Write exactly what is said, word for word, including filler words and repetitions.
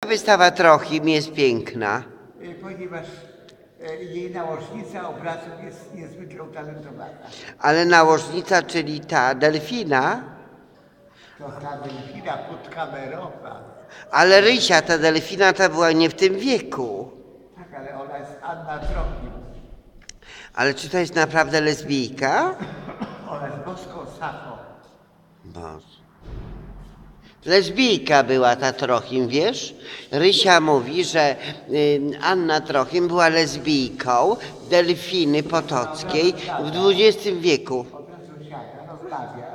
Wystawa Trochim jest piękna. Y, ponieważ y, jej nałożnica obrazów jest niezwykle utalentowana. Ale nałożnica, czyli ta delfina, To ta delfina podkamerowa. ale Rysia, ta delfina, ta była nie w tym wieku. Tak, ale ona jest Anna Trochim. Ale czy to jest naprawdę lesbijka? Ona jest boską Safą. Boże. Lesbijka była ta Trochim, wiesz? Rysia mówi, że y, Anna Trochim była lesbijką Delfiny Potockiej w dwudziestym wieku. Od razu siada, rozmawia